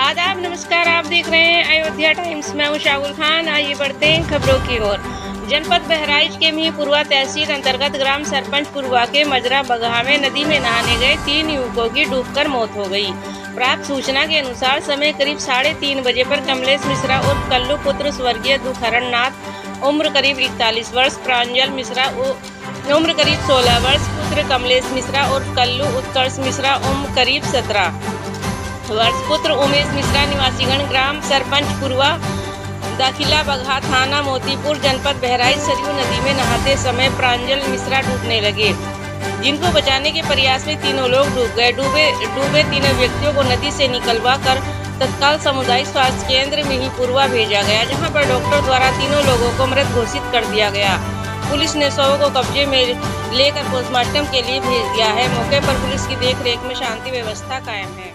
आदाब नमस्कार, आप देख रहे हैं अयोध्या टाइम्स। मैं हूं शागुल खान। आइए बढ़ते हैं खबरों की ओर। जनपद बहराइच के मिहींपुरवा तहसील अंतर्गत ग्राम सरपंचपुरवा के मजरा बगहा में नदी में नहाने गए 3 युवकों की डूबकर मौत हो गई। प्राप्त सूचना के अनुसार समय करीब 3:30 बजे पर कमलेश मिश्रा और कल्लू पुत्र स्वर्गीय दुखहरण नाथ उम्र करीब 41 वर्ष, प्रांजल मिश्रा उम्र करीब 16 वर्ष, पुत्र कमलेश मिश्रा और कल्लू उत्कर्ष मिश्रा उम्र करीब 17 वर्ष, पुत्र उमेश मिश्रा निवासीगण ग्राम सरपंचपुरवा दाखिला बगहा थाना मोतीपुर जनपद बहराइच सरयू नदी में नहाते समय प्रांजल मिश्रा डूबने लगे, जिनको बचाने के प्रयास में तीनों लोग डूब गए। डूबे तीनों व्यक्तियों को नदी से निकलवा कर तत्काल सामुदायिक स्वास्थ्य केंद्र मिहींपुरवा भेजा गया, जहां पर डॉक्टर द्वारा तीनों लोगों को मृत घोषित कर दिया गया। पुलिस ने शवों को कब्जे में लेकर पोस्टमार्टम के लिए भेज दिया है। मौके पर पुलिस की देखरेख में शांति व्यवस्था कायम है।